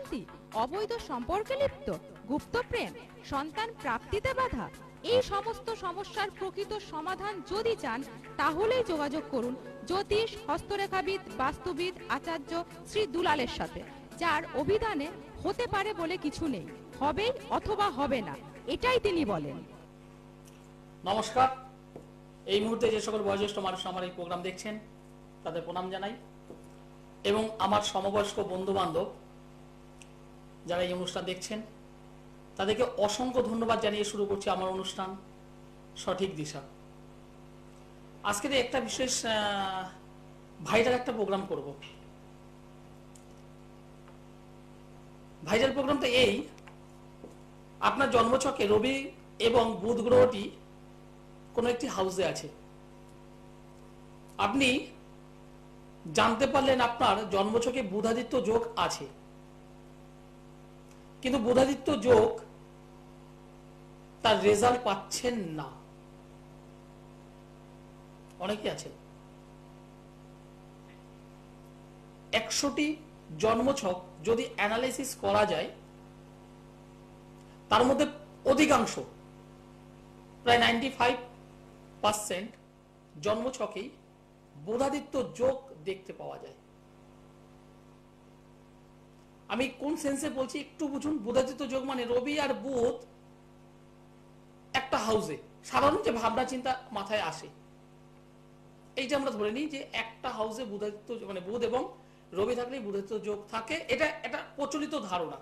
অশান্তি, অবৈধ সম্পর্কে লিপ্ত, গুপ্ত প্রেম, সন্তান প্রাপ্তিতে বাধা, এই সমস্ত সমস্যার প্রকৃত সমাধান যদি চান তাহলেই যোগাযোগ করুন জ্যোতিষ, হস্তরেখাবিদ, বাস্তুবিদ আচার্য শ্রী দুলালের সাথে, যার অভিধানে হতে পারে বলে কিছু নেই, হবেই অথবা হবে না, এটাই তিনি বলেন। নমস্কার। এই মুহূর্তে যে সকল বয়োজ্যেষ্ঠ মানুষ আমার এই প্রোগ্রাম দেখছেন তাদের প্রণাম জানাই, এবং আমার সমবয়স্ক বন্ধু বান্ধব যারা এই অনুষ্ঠান দেখছেন তাদেরকে অসংখ্য ধন্যবাদ জানিয়ে শুরু করছি আমার অনুষ্ঠান সঠিক দিশা। আজকের একটা বিশেষ ভাইরাল একটা প্রোগ্রাম করব। ভাইরাল প্রোগ্রামটা এই, আপনার জন্মছকে রবি এবং বুধ গ্রহটি কোনো একটি হাউসে আছে। আপনি জানতে পারলেন আপনার জন্মছকে বুধাদিত্য যোগ আছে, কিন্তু বুধাদিত্য যোগ তার রেজাল্ট পাচ্ছেন না। অনেকে আছেন 100টি জন্মছক যদি অ্যানালাইসিস করা যায় তার মধ্যে অধিকাংশ প্রায় 95% জন্মছকেই বুধাদিত্য যোগ দেখতে পাওয়া যায়। আমি কোন সেন্সে বলছি একটু বুঝুন। বুধাদিত্য যোগ মানে রবি আর বুধ একটা হাউসে, সাধারণ যে ভাবনা চিন্তা মাথায় আসে এই যে আমরা ধরে নিই যে একটা হাউসে বুধাদিত্য মানে বুধ এবং রবি থাকলে বুধাদিত্য যোগ থাকে, এটা প্রচলিত ধারণা।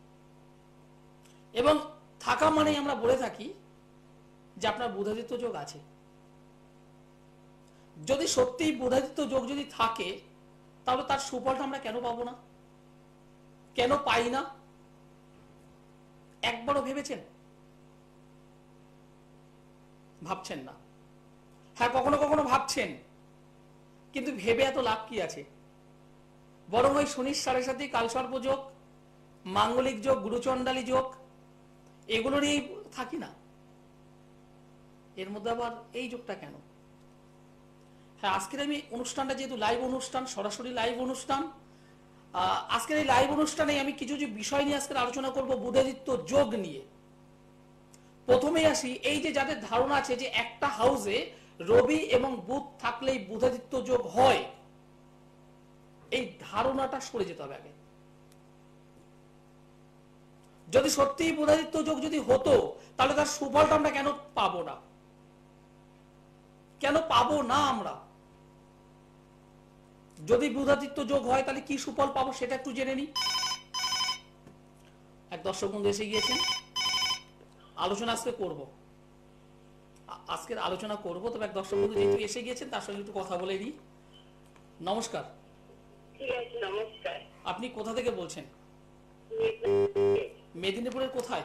এবং থাকা মানে আমরা বলে থাকি যে আপনার বুধাদিত্য যোগ আছে। যদি সত্যিই বুধাদিত্য যোগ যদি থাকে তাহলে তার সুফলটা আমরা কেন পাবো না, কেন পাই না? একবারও ভেবেছেন? ভাবছেন না। হ্যাঁ, কখনো কখনো ভাবছেন, কিন্তু ভেবে এত লাভ কি আছে? বরং ওই শনির সাড়ে সাথে কালসর্প যোগ, মাঙ্গলিক যোগ, গুরুচণ্ডালী যোগ এগুলো নিয়েই থাকি না। এর মধ্যে আবার এই যোগটা কেন? হ্যাঁ, আজকের আমি অনুষ্ঠানটা যেহেতু লাইভ অনুষ্ঠান, সরাসরি লাইভ অনুষ্ঠান, আজকের এই লাইভ অনুষ্ঠানে আমি কিছু যে বিষয় নিয়ে আজকে আলোচনা করব বুধাদিত্য যোগ নিয়ে। প্রথমেই আসি, এই যে যাদের ধারণা আছে যে একটা হাউসে রবি এবং বুধ থাকলেই বুধাদিত্য যোগ হয়, এই ধারণাটা সরে যেতে হবে আগে। যদি সত্যিই বুধাদিত্য যোগ যদি হতো তাহলে তার সুফলটা আমরা কেন পাবো না? কেন পাবো না আমরা? যদি বুধাদিত্য যোগ হয় তাহলে কি সুফল পাবো সেটা একটু জেনে নিই। এক দর্শক বন্ধু এসে গিয়েছেন, আলোচনা আজকে করব, আজকের আলোচনা করব। তবে এক দর্শক বন্ধু যেহেতু এসে গিয়েছেন তার সঙ্গে একটু কথা বলে নিই। নমস্কার। ঠিক আছে, নমস্কার। আপনি কোথা থেকে বলছেন? মেদিনীপুরের কোথায়?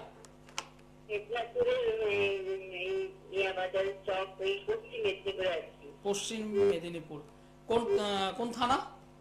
পশ্চিম মেদিনীপুর। কোন থানা?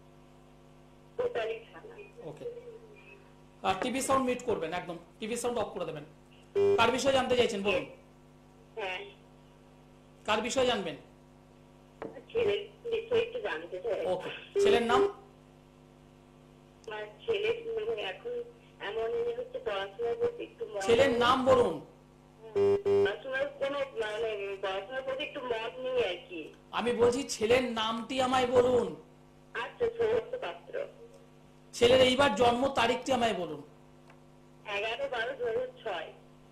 ওকে। আর টিভি সাউন্ড মিউট করবেন, একদম টিভি সাউন্ড অফ করে দেবেন। কার বিষয়ে জানতে চাইছেন বলুন? হ্যাঁ, কার বিষয়ে জানবেন? ছেলের বিষয়ে একটু জানতে চাই। ওকে। ছেলের নাম? আমার ছেলে এখন এমন হচ্ছে পড়াশোনার প্রতি একটু ছেলের নাম বলুন। পড়াশোনার কোনো মানে পড়াশোনার প্রতি একটু মত নেই আর কি। আমি বলছি ছেলের নামটি আমায় বলুন। আচ্ছা, সৌরভ পাত্র। ছেলের এইবার জন্ম তারিখটি আমায় বলুন। 11/12/2006।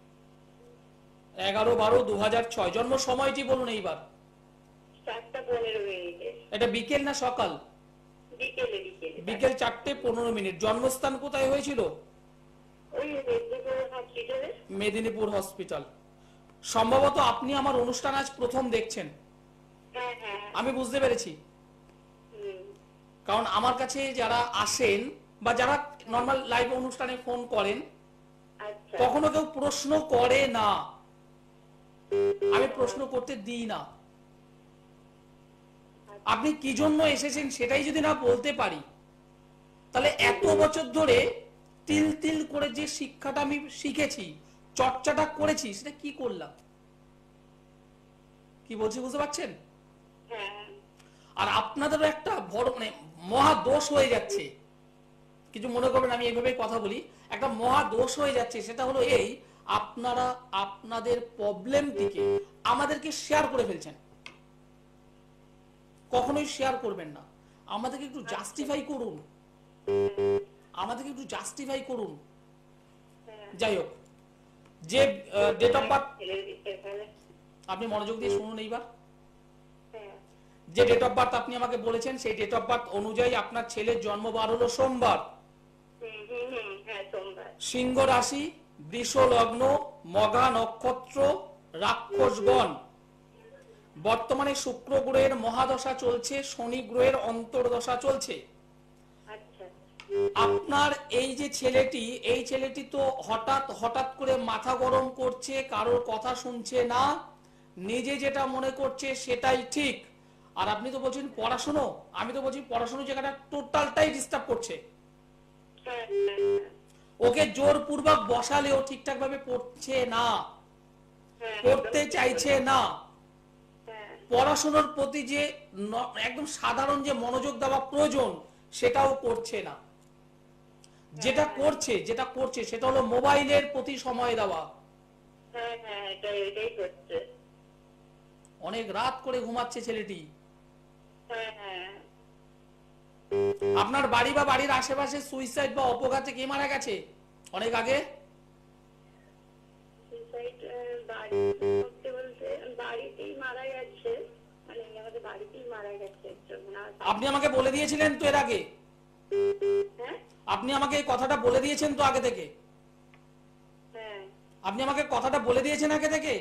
11/12/2006। জন্ম সময়টি বলুন এইবার। 4:15। এটা বিকেল না সকাল? বিকেলে। বিকেল 4:15। জন্মস্থান কোথায় হয়েছিল? ওই মেদিনীপুর হসপিটালে। মেদিনীপুর হসপিটাল। সম্ভবত আপনি আমার অনুষ্ঠান আজ প্রথম দেখছেন। হ্যাঁ। আমি বুঝতে পেরেছি, কারণ আমার কাছে যারা আসেন বা যারা নর্মাল লাইভ অনুষ্ঠানে ফোন করেন কখনো কেউ প্রশ্ন করে না, আমি প্রশ্ন করতে দিই না। আপনি কি জন্য এসেছেন সেটাই যদি না বলতে পারি তাহলে এত বছর ধরে তিল তিল করে যে শিক্ষাটা আমি শিখেছি, চর্চাটা করেছি, সেটা কি করলাম? কি বলছি বুঝতে পারছেন? আর আপনাদেরও একটা বড় মানে মহা দোষ হয়ে যাচ্ছে। কিছু মনে করবেন আমি এইভাবেই কথা বলি, একটা মহা দোষ হয়ে যাচ্ছে। সেটা হলো এই, আপনারা আপনাদের প্রবলেমটিকে আমাদেরকে শেয়ার করে ফেলছেন। কখনোই শেয়ার করবেন না, আমাদেরকে একটু জাস্টিফাই করুন, আমাদেরকে একটু জাস্টিফাই করুন। যাই হোক, যে ডেট অফ বার্থ, আপনি মনোযোগ দিয়ে শুনুন এইবার। যে ডেট অফ বার্থ আপনি আমাকে বলেছেন, সেই ডেট অফ বার্থ অনুযায়ী আপনার ছেলের জন্মবার হলো সোমবার, সিংহ রাশি, বৃষ লগ্ন, মঘা নক্ষত্র, রাক্ষসগণ। বর্তমানে শুক্র গ্রহের মহাদশা চলছে, শনি গ্রহের অন্তর্দশা চলছে। আপনার এই যে ছেলেটি, এই ছেলেটি তো হঠাৎ হঠাৎ করে মাথা গরম করছে, কারোর কথা শুনছে না, নিজে যেটা মনে করছে সেটাই ঠিক। আর আপনি তো বলছেন পড়াশোনা, আমি তো বলছি পড়াশোনার জায়গাটা টোটালটাই ডিস্টার্ব করছে। ওকে জোরপূর্বক বসালেও ঠিকঠাক ভাবে পড়ছে না, পড়তে চাইছে না। পড়াশোনার প্রতি যে একদম সাধারণ যে মনোযোগ দেওয়া প্রয়োজন সেটাও করছে না। যেটা করছে সেটা হলো মোবাইলের প্রতি সময় দেওয়া। অনেক রাত করে ঘুমাচ্ছে ছেলেটি। আপনার বাড়ি বা বাড়ির আশেপাশে সুইসাইড বা অপঘাতে কে মারা গেছে অনেক আগে? আপনি আমাকে বলে দিয়েছিলেন তো এর আগে? আপনি আমাকে এই কথাটা বলে দিয়েছেন তো আগে থেকে? আপনি আমাকে কথাটা বলে দিয়েছেন আগে থেকে?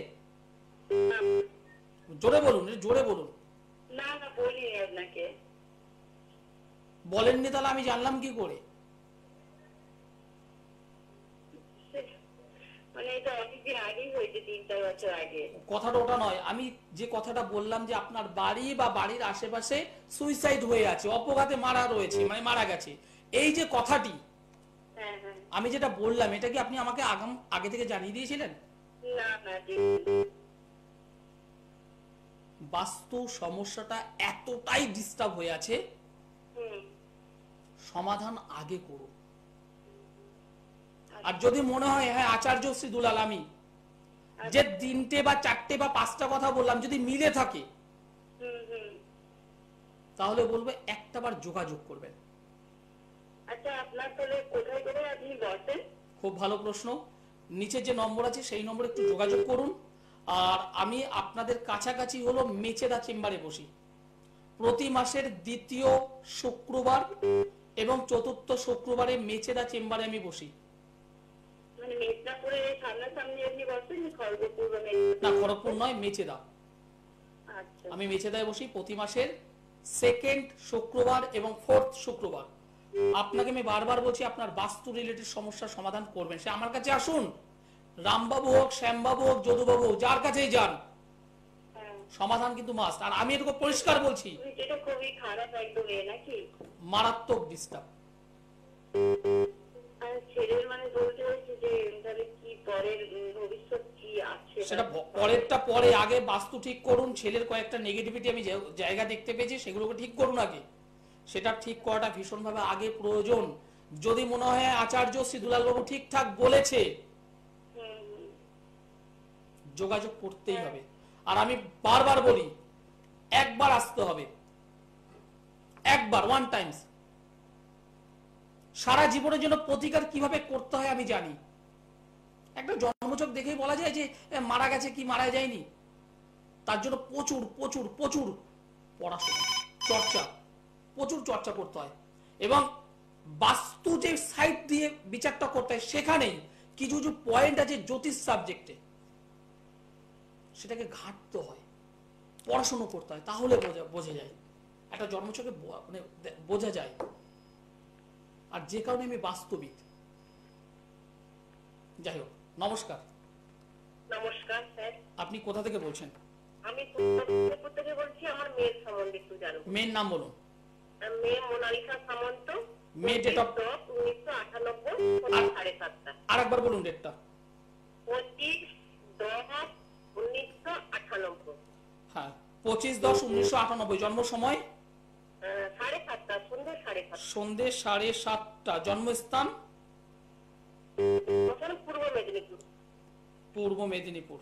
জোরে বলুন, জোরে বলুন। না না, বলিনি আপনাকে। বলেননি? তাহলে আমি জানলাম কি করে? মানে এটা অনেকদিন আগেই হয়েছে, 3-4 বছর আগে। কথাটা ওটা নয়, আমি যে কথাটা বললাম যে আপনার বাড়ি বা বাড়ির আশেপাশে সুইসাইড হয়ে আছে, অপঘাতে মারা রয়েছে, মানে মারা গেছে, এই যে কথাটি আমি যেটা বললাম, এটা কি আপনি আমাকে আগে থেকে জানিয়ে দিয়েছিলেন? না না, বাস্তু সমস্যাটা এতটাই ডিস্টার্ব হয়ে আছে, সমাধান আগে করুন। আর যদি মনে হয় হ্যাঁ আচার্য শ্রী দুলাল আমি যে 3টে বা 4টে বা 5টা কথা বললাম যদি মিলে থাকে, তাহলে বলবো একটা বার যোগাযোগ করবেন। আচ্ছা, আপনার তাহলে কোথায় করে আপনি বসেন? খুব ভালো প্রশ্ন। নিচে যে নম্বর আছে সেই নম্বরে একটু যোগাযোগ করুন। আর আমি আপনাদের কাছাকাছি হলো মেচেদা চেম্বারে বসি। প্রতি মাসের 2য় শুক্রবার এবং 4র্থ শুক্রবারে মেচেদা চেম্বারে আমি বসি। মানে মেদিনীপুরের সামনাসামনি আপনি বসেন? খড়গপুর না, খড়গপুর নয়, মেচেদা। আচ্ছা, আমি মেচেদায় বসি প্রতি মাসের 2nd শুক্রবার এবং 4th শুক্রবার। আপনাকে আমি বারবার বলছি আপনার বাস্তু রিলেটেড সমস্যার সমাধান করবেন, সে আমার কাছে আসুন, রামবাবু হোক, শ্যামবাবু হোক, যদুবাবু হোক, যার কাছেই যান, সমাধান কিন্তু মাস্ট। আর আমি এটুকু পরিষ্কার বলছি, এটা খুবই খারাপ একদম নাকি? মারাত্মক ডিস্টার্ব। ছেলের মানে বলতে হয়েছে যে তাহলে কি পরের ভবিষ্যৎ কি আছে? সেটা পরেরটা পরে, আগে বাস্তু ঠিক করুন। ছেলের কয়েকটা নেগেটিভিটি আমি জায়গা দেখতে পেয়েছি, সেগুলোকে ঠিক করুন আগে। সেটা ঠিক করাটা ভীষণভাবে আগে প্রয়োজন। যদি মনে হয় আচার্য শ্রী দুলাল বাবু ঠিকঠাক বলেছে, যোগাযোগ করতেই হবে। আর আমি বারবার বলি, একবার আসতে হবে, একবার, 1 টাইমস। সারা জীবনের জন্য প্রতিকার কিভাবে করতে হয় আমি জানি। একটা জন্মছক দেখেই বলা যায় যে মারা গেছে কি মারা যায়নি। তার জন্য প্রচুর প্রচুর প্রচুর পড়াশোনা, চর্চা, প্রচুর চর্চা করতে হয়। এবং বাস্তু যে সাইড দিয়ে বিচারটা করতে হয়, সেখানেই কিছু কিছু পয়েন্ট আছে জ্যোতিষ সাবজেক্টে, সেটাকে ঘাটতে হয়, পড়াশোনা করতে হয়, তাহলে বোঝা যায়, একটা জন্মছকে মানে বোঝা যায়। আর যে কারণে আমি বাস্তবিক। যাই হোক, নমস্কার। নমস্কার স্যার। আপনি কোথা থেকে বলছেন? আমি থেকে বলছি। আমার মেয়ের সম্বন্ধে একটু জানবো। মেয়ের নাম বলুন। মেয়ে মোনালিসা সামন্ত। মেয়ে ডেট অফ 1998, 7:30। আরেকবার বলুন ডেটটা। 25/10/1998। হ্যাঁ, 25/10/1998। জন্ম সময়? 7:30, সন্ধ্যা সন্ধে 7:30। জন্মস্থান ওখানে পূর্ব মেদিনীপুর। পূর্ব মেদিনীপুর।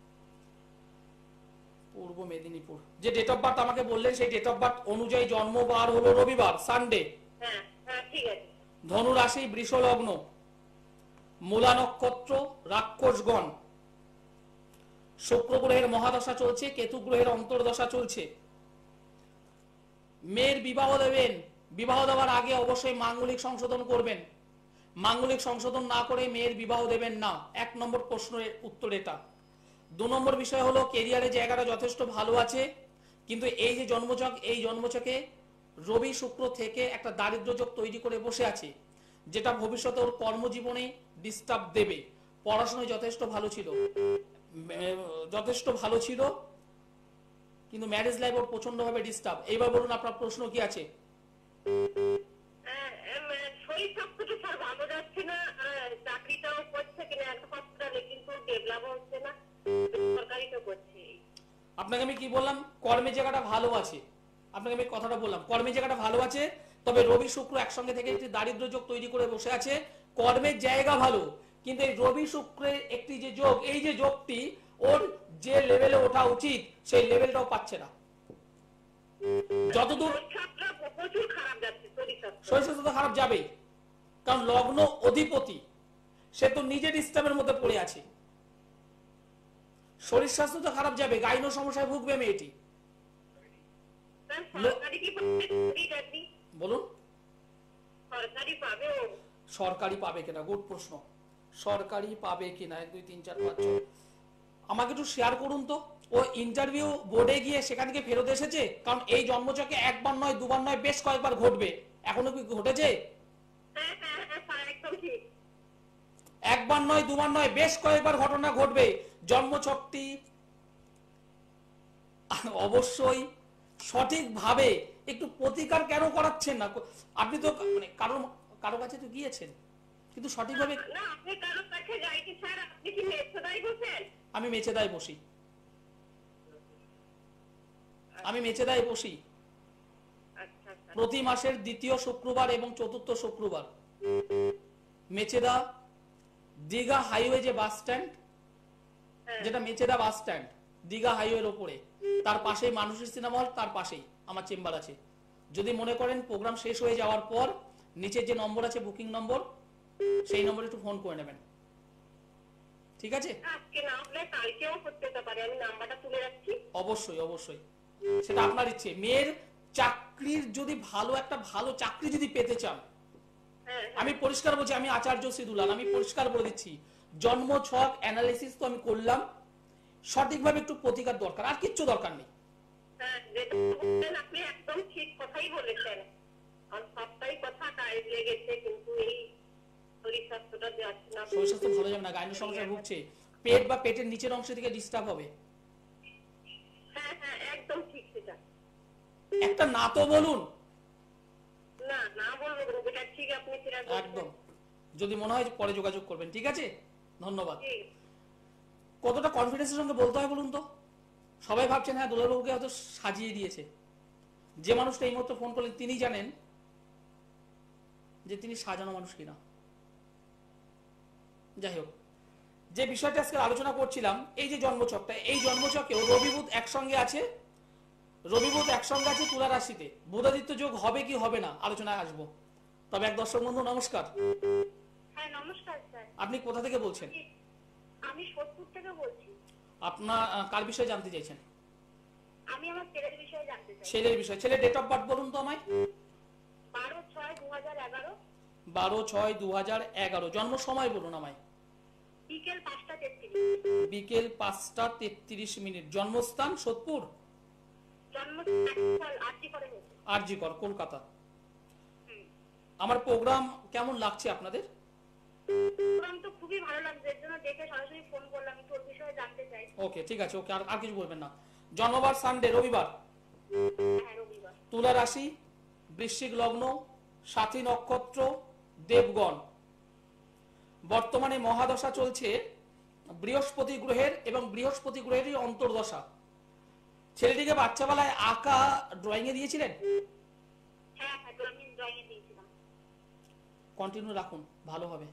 পূর্ব মেদিনীপুর। যে ডেট অফ বার্থ আমাকে বললেন সেই ডেট অফ বার্থ অনুযায়ী জন্মবার হলো রবিবার, সানডে। হ্যাঁ হ্যাঁ ঠিক আছে। ধনু রাশি, বৃষ লগ্ন, মূলা নক্ষত্র, রাক্ষসগণ। শুক্র গ্রহের মহাদশা চলছে, কেতু গ্রহের অন্তর্দশা চলছে। মেয়ের বিবাহ দেবেন, বিবাহ দেওয়ার আগে অবশ্যই মাঙ্গলিক সংশোধন করবেন। মাঙ্গলিক সংশোধন না করে মেয়ের বিবাহ দেবেন না। 1 নম্বর প্রশ্নের উত্তর এটা। 2 নম্বর বিষয় হলো কেরিয়ারের জায়গাটা যথেষ্ট ভালো আছে, কিন্তু এই যে জন্মছক, এই জন্মছকে রবি শুক্র থেকে একটা দারিদ্র যোগ তৈরি করে বসে আছে, যেটা ভবিষ্যতে ওর কর্মজীবনে ডিস্টার্ব দেবে। পড়াশোনায় যথেষ্ট ভালো ছিল, যথেষ্ট ভালো ছিল, কিন্তু ম্যারেজ লাইফ ওর প্রচন্ড ভাবে ডিস্টার্ব। এইবার বলুন আপনার প্রশ্ন কি আছে? শরীর স্বাস্থ্যটা স্যার ভালো যাচ্ছে না, চাকরিটাও করছে কিনা একটা হসপিটালে, কিন্তু ডেভেলপ হচ্ছে না, সরকারিটা করছে। আপনাকে আমি কি বললাম? কর্মের জায়গাটা ভালো আছে। আপনাকে আমি কথাটা বললাম কর্মের জায়গাটা ভালো আছে, তবে রবি শুক্র একসঙ্গে থেকে একটি দারিদ্র যোগ তৈরি করে বসে আছে। কর্মের জায়গা ভালো, কিন্তু এই রবি শুক্রের একটি যে যোগ, এই যে যোগটি ওর যে লেভেলে ওঠা উচিত সেই লেভেলটাও পাচ্ছে না। যতদূর প্রচুর খারাপ যাচ্ছে শরীর স্বাস্থ্য। শরীর স্বাস্থ্য তো খারাপ যাবেই, কারণ লগ্ন অধিপতি সে তো নিজের ডিস্টার্বের মধ্যে পড়ে আছে। শরীর স্বাস্থ্য তো খারাপ যাবে, গাইনো সমস্যায় ভুগবে মেয়েটি। সরকারি কি পাবে? বলুন সরকারি পাবে? সরকারি পাবে কিনা, গুড প্রশ্ন। সরকারি পাবে কিনা 1 2 3 4 5 6 আমাকে একটু শেয়ার করুন তো। ও ইন্টারভিউ বোর্ডে গিয়ে সেখান থেকে ফেরত এসেছে? কারণ এই জন্মচকে একবার নয়, দুবার নয়, বেশ কয়েকবার ঘটবে। এখনো কি ঘটেছে? একবার নয়, দুবার নয়, বেশ কয়েকবার ঘটনা ঘটবে। জন্মছকটি অবশ্যই সঠিকভাবে একটু প্রতিকার কেন করাচ্ছেন না? আপনি তো মানে কারো কাছে তো গিয়েছেন, কিন্তু সঠিকভাবে। না, আপনি কারো কাছে যাইনি স্যার, আপনি কি মেছেদাই বসেন? আমি মেছেদায় বসি, আমি মেছেদায় বসি প্রতি মাসের 2য় শুক্রবার এবং 4র্থ শুক্রবার। মেছেদা দীঘা হাইওয়ে যে বাস স্ট্যান্ড, যেটা মেছেদা বাস স্ট্যান্ড দীঘা হাইওয়ের ওপরে, তার পাশেই মানুষের সিনেমা হল, তার পাশেই আমার চেম্বার আছে। যদি মনে করেন প্রোগ্রাম শেষ হয়ে যাওয়ার পর নিচের যে নম্বর আছে বুকিং নম্বর, সেই নম্বরে একটু ফোন করে নেবেন, ঠিক আছে? আজকে না হলে কালকেও করতে পারে, আমি নাম্বারটা তুলে রাখছি। অবশ্যই অবশ্যই, সেটা আপনার ইচ্ছে। মেয়ের চাকরির যদি ভালো চাকরি যদি পেতে চান, আমি পরিষ্কার বলছি, আমি আচার্য সিদুলাল, আমি পরিষ্কার বলে দিচ্ছি, জন্ম ছক অ্যানালিসিস তো আমি করলাম, সঠিকভাবে একটু প্রতিকার দরকার, আর কিচ্ছু দরকার নেই। আপনি একদম ঠিক কথাই বলেছেন, আর সবটাই কথা টাইপ লেগেছে, কিন্তু এই শরীর স্বাস্থ্যটা যাচ্ছে না। শরীর স্বাস্থ্য ভালো যাবে না, গাইনো সমস্যায় ভুগছে, পেট বা পেটের নিচের অংশ থেকে ডিস্টার্ব হবে। হ্যাঁ হ্যাঁ একদম ঠিক সেটা। একটা না তো বলুন। না না বলবো, এটা ঠিক, আপনি সেটা একদম, যদি মনে হয় পরে যোগাযোগ করবেন, ঠিক আছে? ধন্যবাদ। ঠিক। কতটা কনফিডেন্সের সঙ্গে বলতে হয় বলুন তো? সবাই ভাবছেন হ্যাঁ দুলালবাবুকে হয়তো সাজিয়ে দিয়েছে। যে মানুষটা এই মুহূর্তে ফোন করলেন তিনি জানেন যে তিনি সাজানো মানুষ কিনা। যাই হোক, যে বিষয়টা আজকে আলোচনা করছিলাম, এই যে জন্মছকটা, এই জন্মছকেও রবি বুধ একসঙ্গে আছে, তুলা রাশিতে। বুধাদিত্য যোগ হবে কি হবে না আলোচনায় আসবো। তবে এক দর্শক বন্ধু নমস্কার। হ্যাঁ নমস্কার স্যার। আপনি কোথা থেকে বলছেন? আমি সোদপুর থেকে বলছি। আপনার কার বিষয়ে জানতে চাইছেন? আমি আমার ছেলের বিষয়ে জানতে চাই। ছেলের বিষয়। ছেলের ডেট অফ বার্থ বলুন তো আমায়। 12/6/2011। 12/6/2011। জন্ম সময় বলুন আমায়। বিকেল 5:33। বিকেল 5:33। জন্মস্থান সোদপুর? জন্মস্থল আরজিকর, কলকাতা। আমার প্রোগ্রাম কেমন লাগছে আপনাদের? প্রোগ্রাম তো খুবই ভালো লাগছে, এর জন্য দেখে সরাসরি ফোন করলাম, একটু ওর বিষয়ে জানতে চাই। ওকে ঠিক আছে, ওকে আর কিছু বলবেন না। জন্মবার সানডে, রবিবার। হ্যাঁ রবিবার। তুলা রাশি, বৃশ্চিক লগ্ন, সাথী নক্ষত্র, দেবগণ। বর্তমানে মহাদশা চলছে বৃহস্পতি গ্রহের, এবং বৃহস্পতি গ্রহেরই অন্তর্দশা। ছেলেটিকে বাচ্চাবেলায় আঁকা ড্রয়িং এ দিয়েছিলেন? হ্যাঁ ড্রয়িং এ দিয়েছিলাম। কন্টিনিউ রাখুন, ভালো হবে।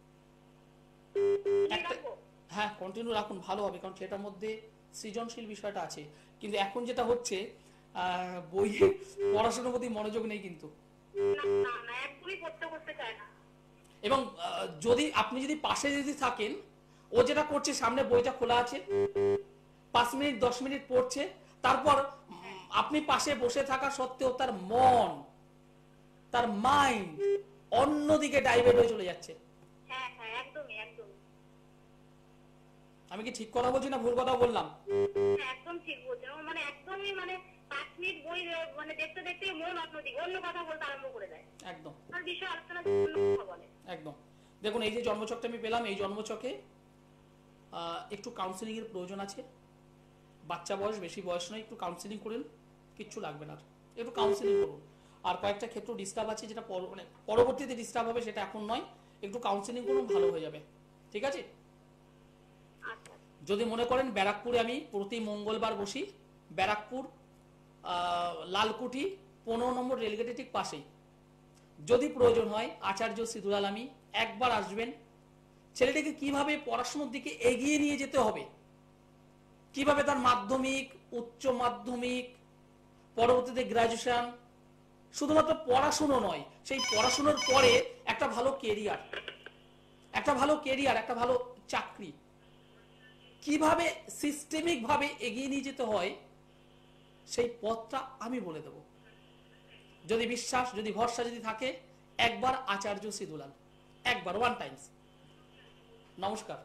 একটা রাখবো? হ্যাঁ, কন্টিনিউ রাখুন, ভালো হবে, কারণ সেটার মধ্যে সৃজনশীল বিষয়টা আছে। কিন্তু এখন যেটা হচ্ছে বইয়ে পড়াশোনার প্রতি মনোযোগ নেই কিন্তু। না না, একদমই করতে চায় না। এবং যদি আপনি যদি পাশে যদি থাকেন, ও যেটা করছে সামনে বইটা খোলা আছে, 5 মিনিট 10 মিনিট পড়ছে, তারপর আপনি পাশে বসে থাকা সত্ত্বেও তার মন, তার মাইন্ড অন্যদিকে ডাইভার্ট হয়ে চলে যাচ্ছে। হ্যাঁ হ্যাঁ, একদমই একদমই। আমি কি ঠিক কথা বলছি না ভুল কথা বললাম? হ্যাঁ, একদম ঠিক বলছেন। ও মানে একদমই মানে 5 মিনিট বই মানে দেখতে দেখতে মন অন্যদিকে, অন্য কথা বলতে আরম্ভ করে দেয়। একদম আর বিষয় আলোচনা অন্য কথা বলে। একদম। দেখুন, এই যে জন্মছকটা আমি পেলাম, এই জন্মছকে একটু কাউন্সিলিং এর প্রয়োজন আছে। বাচ্চা বয়স, বেশি বয়স নয়, একটু কাউন্সিলিং করুন, কিচ্ছু লাগবে না, একটু কাউন্সিলিং করুন। আর কয়েকটা ক্ষেত্র ডিস্টার্ব আছে, যেটা মানে পরবর্তীতে ডিস্টার্ব হবে, সেটা এখন নয়, একটু কাউন্সিলিং করুন, ভালো হয়ে যাবে, ঠিক আছে? আচ্ছা। যদি মনে করেন ব্যারাকপুরে আমি প্রতি মঙ্গলবার বসি, ব্যারাকপুর লালকুঠি 15 নম্বর রেলগেটের ঠিক পাশেই, যদি প্রয়োজন হয় আচার্য সিদুলাল আমি, একবার আসবেন। ছেলেটাকে কিভাবে পড়াশোনার দিকে এগিয়ে নিয়ে যেতে হবে, কিভাবে তার মাধ্যমিক, উচ্চ মাধ্যমিক, পরবর্তীতে গ্রাজুয়েশন, শুধুমাত্র পড়াশুনো নয়, সেই পড়াশোনার পরে একটা ভালো কেরিয়ার, একটা ভালো চাকরি, কিভাবে সিস্টেমিক ভাবে এগিয়ে নিয়ে যেতে হয়, সেই পথটা আমি বলে দেব। যদি বিশ্বাস, যদি ভরসা যদি থাকে, একবার আচার্য সিদুলাল, একবার, ওয়ান টাইমস। নমস্কার।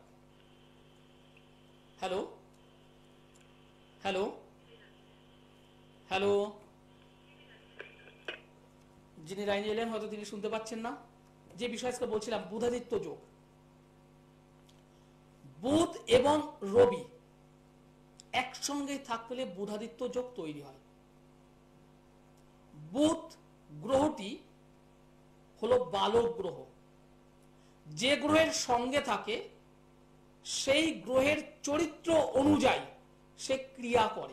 হ্যালো হ্যালো হ্যালো, যিনি লাইনে এলেন হয়তো তিনি শুনতে পাচ্ছেন না। যে বিষয় আজকে বলছিলাম, বুধাদিত্য যোগ। বুধ এবং রবি একসঙ্গে থাকলে বুধাদিত্য যোগ তৈরি হয়। বুধ গ্রহটি হলো বালক গ্রহ, যে গ্রহের সঙ্গে থাকে সেই গ্রহের চরিত্র অনুযায়ী সে ক্রিয়া করে।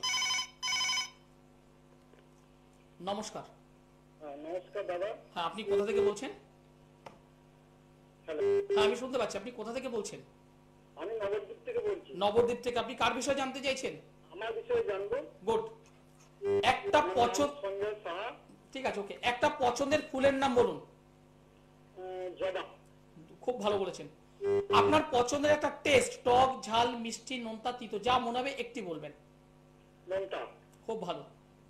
নমস্কার। নমস্কার দাদা। হ্যাঁ, আপনি কোথা থেকে বলছেন? হ্যালো, হ্যাঁ, আমি শুনতে পাচ্ছি। আপনি কোথা থেকে বলছেন? আমি নবদ্বীপ থেকে বলছি। নবদ্বীপ থেকে। আপনি কার বিষয়ে জানতে চাইছেন? আমার বিষয়ে জানবো। গুড। একটা পছন্দ, সঞ্জয় সাহা। ঠিক আছে, ওকে। একটা পছন্দের ফুলের নাম বলুন। জবা। খুব ভালো বলেছেন। আপনার পছন্দের একটা টেস্ট, টক, ঝাল, মিষ্টি, নোনতা, তিতো, যা মনে হবে একটি বলবেন। নোনতা। খুব ভালো।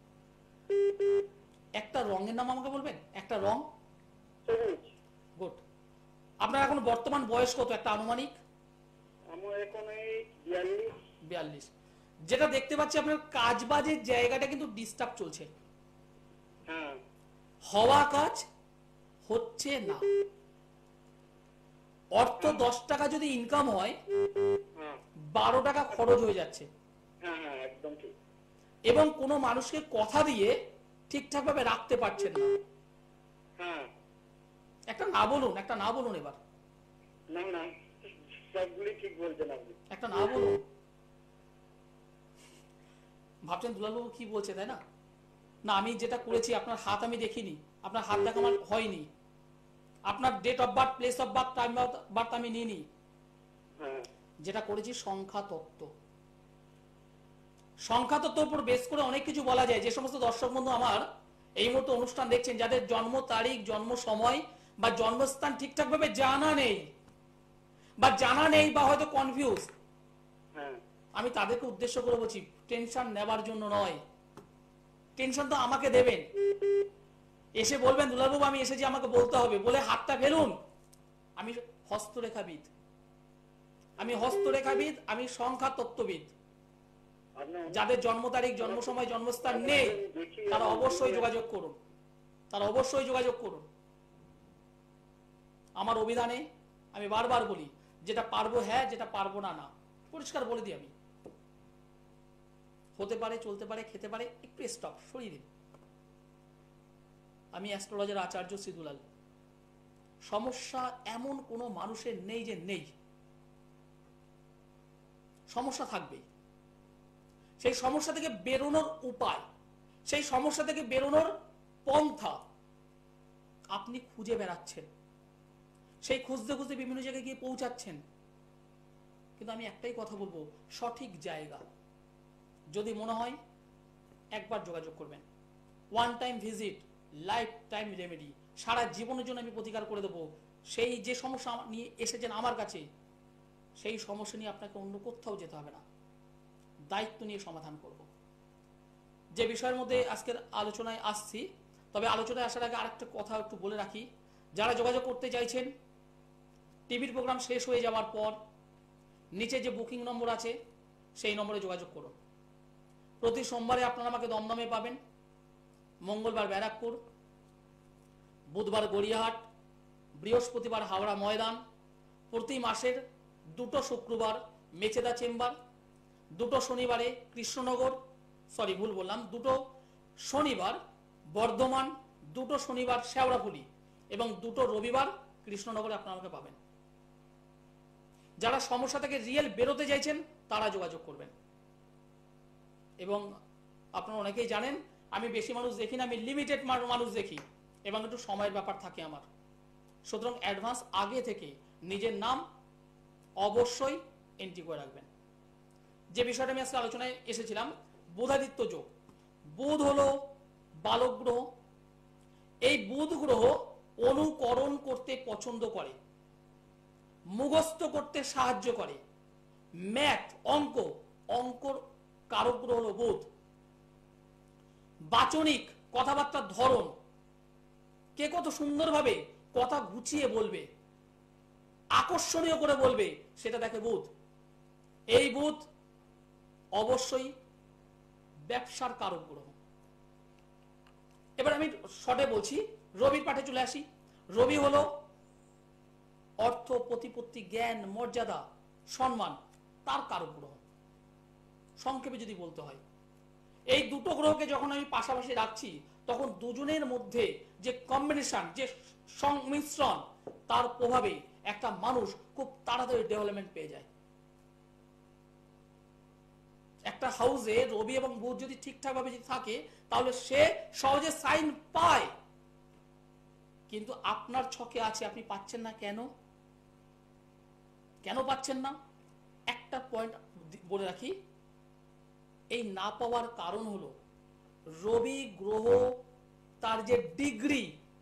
একটা রঙের নাম আমাকে বলবেন, একটা রং। সবুজ। গুড। আপনার এখন বর্তমান বয়স কত, একটা আনুমানিক? আমার এখন এই 42। 42। যেটা দেখতে পাচ্ছি আপনার কাজবাজের জায়গাটা কিন্তু ডিস্টার্ব চলছে, হ্যাঁ। হওয়া কাজ হচ্ছে না। অর্থ 10 টাকা যদি ইনকাম হয়, হ্যাঁ 12 টাকা খরচ হয়ে যাচ্ছে। হ্যাঁ হ্যাঁ, একদম ঠিক। এবং কোনো মানুষকে কথা দিয়ে ঠিকঠাক ভাবে রাখতে পারছেন না। হ্যাঁ। একটা না বলুন, একটা না বলুন এবার। না না, সবগুলি ঠিক বলছেন আপনি। একটা না বলুন। ভাবছেন দুলালবাবু কি বলছে, তাই না? না, আমি যেটা করেছি, আপনার হাত আমি দেখিনি, আপনার হাত দেখা আমার হয়নি, আপনার date of birth, place of birth, time of birth আমি নিইনি। হ্যাঁ। যেটা করেছি সংখ্যা তত্ত্ব। সংখ্যা তত্ত্বের উপর বেস করে অনেক কিছু বলা যায়। যে সমস্ত দর্শক বন্ধু আমার এই মুহূর্তে অনুষ্ঠান দেখছেন, যাদের জন্ম তারিখ, জন্ম সময় বা জন্মস্থান ঠিকঠাক ভাবে জানা নেই, বা হয়তো কনফিউজ, হ্যাঁ। আমি তাদেরকে উদ্দেশ্য করে বলছি, টেনশন নেবার জন্য নয়। টেনশন তো আমাকে দেবেন, এসে বলবেন দুলালবাবু আমি এসেছি, আমাকে বলতে হবে, বলে হাতটা ফেলুন। আমি হস্তরেখাবিদ, আমি সংখ্যা তত্ত্ববিদ। যাদের জন্ম তারিখ, জন্ম সময়, জন্মস্থান নেই, তারা অবশ্যই যোগাযোগ করুন। আমার অভিধানে আমি বারবার বলি, যেটা পারবো হ্যাঁ, যেটা পারবো না না, পরিষ্কার বলে দিই আমি। হতে পারে, চলতে পারে, খেতে পারে, একটু স্টপ সরিয়ে দিন। আমি অ্যাস্ট্রোলজার আচার্য সিদুলাল। সমস্যা এমন কোনো মানুষের নেই যে নেই, সমস্যা থাকবেই। সেই সমস্যা থেকে বেরোনোর উপায়, সেই সমস্যা থেকে বেরোনোর পন্থা আপনি খুঁজে বেড়াচ্ছেন। সেই খুঁজতে খুঁজতে বিভিন্ন জায়গায় গিয়ে পৌঁছাচ্ছেন। কিন্তু আমি একটাই কথা বলবো, সঠিক জায়গা যদি মনে হয় একবার যোগাযোগ করবেন। One time visit, lifetime remedy. সারা জীবনের জন্য আমি প্রতিকার করে দেবো। সেই যে সমস্যা নিয়ে এসেছেন আমার কাছে, সেই সমস্যা নিয়ে আপনাকে অন্য কোথাও যেতে হবে না, দায়িত্ব নিয়ে সমাধান করব। যে বিষয়ের মধ্যে আজকের আলোচনায় আসছি, তবে আলোচনায় আসার আগে আরেকটা কথা একটু বলে রাখি। যারা যোগাযোগ করতে চাইছেন, টিভির প্রোগ্রাম শেষ হয়ে যাওয়ার পর নিচে যে বুকিং নম্বর আছে সেই নম্বরে যোগাযোগ করুন। প্রতি সোমবারে আপনারা আমাকে দমদমে পাবেন, মঙ্গলবার ব্যারাকপুর, বুধবার গড়িয়াহাট, বৃহস্পতিবার হাওড়া ময়দান। প্রতি মাসের 2টো শুক্রবার মেচেদা চেম্বার, 2টো শনিবারে কৃষ্ণনগর, 2টো শনিবার বর্ধমান, 2টো শনিবার শেওড়াফুলি এবং 2টো রবিবার কৃষ্ণনগরে আপনারা আমাকে পাবেন। যারা সমস্যা থেকে রিয়েল বেরোতে চাইছেন তারা যোগাযোগ করবেন। এবং আপনারা অনেকেই জানেন আমি বেশি মানুষ দেখি না, আমি লিমিটেড মানুষ দেখি এবং একটু সময়ের ব্যাপার থাকে আমার। সুতরাং অ্যাডভান্স আগে থেকে নিজের নাম অবশ্যই এন্ট্রি করে রাখবেন। যে বিষয়টা আমি আজকে আলোচনায় এসেছিলাম, বুধাদিত্য যোগ। বুধ হলো বালক গ্রহ। এই বুধ গ্রহ অনুকরণ করতে পছন্দ করে, মুখস্থ করতে সাহায্য করে, ম্যাথ অঙ্কর কারক গ্রহ হলো বুধ। বাচনিক কথাবার্তার ধরন, কে কত সুন্দরভাবে কথা গুছিয়ে বলবে, আকর্ষণীয় করে বলবে, সেটা দেখে বুধ। এই বুধ অবশ্যই ব্যবসার কারক গ্রহ। এবার আমি শর্টে বলছি, রবির পাঠে চলে আসি। রবি হলো অর্থ, প্রতিপত্তি, জ্ঞান, মর্যাদা, সম্মান, তার কারক গ্রহ। সংক্ষেপে যদি বলতে হয়, এই দুটো গ্রহকে যখন আমি পাশাপাশি রাখছি, তখন দুজনের মধ্যে যে কম্বিনেশন, যে সংমিশ্রণ, তার প্রভাবে একটা মানুষ খুব তাড়াতাড়ি ডেভেলপমেন্ট পেয়ে যায়। একটা হাউসে রবি এবং বুধ যদি ঠিকঠাক ভাবে যদি থাকে, তাহলে সে সহজে সাইন পায়। কিন্তু আপনার ছকে আছে, আপনি পাচ্ছেন না। কেন পাচ্ছেন না? একটা পয়েন্ট বলে রাখি, এই না পাওয়ার কারণ হলো রবি গ্রহ তার যে ডিগ্রি,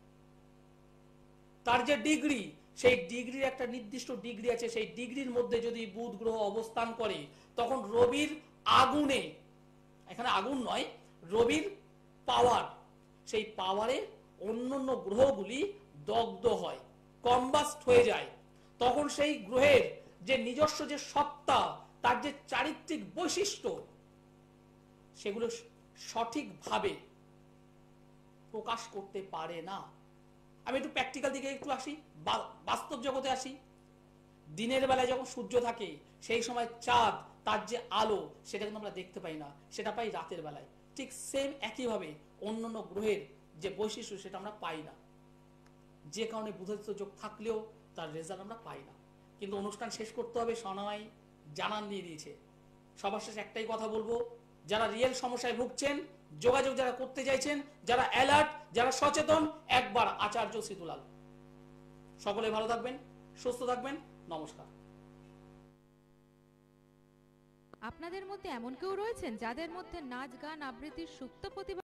সেই ডিগ্রির একটা নির্দিষ্ট ডিগ্রি আছে। সেই ডিগ্রির মধ্যে যদি বুধ গ্রহ অবস্থান করে, তখন রবির আগুনে, এখানে আগুন নয়, রবির পাওয়ার, সেই পাওয়ারে অন্যান্য গ্রহগুলি দগ্ধ হয়, কম্বাস্ট হয়ে যায়। তখন সেই গ্রহের যে নিজস্ব যে সত্তা, তার যে চারিত্রিক বৈশিষ্ট্য, সেগুলো সঠিকভাবে প্রকাশ করতে পারে না। আমি একটু প্র্যাকটিক্যাল দিকে একটু আসি, বাস্তব জগতে আসি। দিনের বেলায় যখন সূর্য থাকে, সেই সময় চাঁদ, তার যে আলো, সেটা কিন্তু আমরা দেখতে পাই না, সেটা পাই রাতের বেলায়। ঠিক সেম একইভাবে অন্যান্য গ্রহের যে বৈশিষ্ট্য, সেটা আমরা পাই না। যে কারণে বুধাদিত্য যোগ থাকলেও তার রেজাল্ট আমরা পাই না। কিন্তু অনুষ্ঠান শেষ করতে হবে, সোনামাই জানান দিয়ে দিয়েছে। সবার শেষে একটাই কথা বলবো, যারা রিয়েল সমস্যায় ভুগছেন, যোগাযোগ যারা করতে চাইছেন, যারা অ্যালার্ট, যারা সচেতন, একবার আচার্য সিতুলাল। সকলে ভালো থাকবেন, সুস্থ থাকবেন। নমস্কার। আপনাদের মধ্যে এমন কেউ রয়েছেন যাদের মধ্যে নাচ, গান, আবৃত্তির সুপ্ত প্রতিভা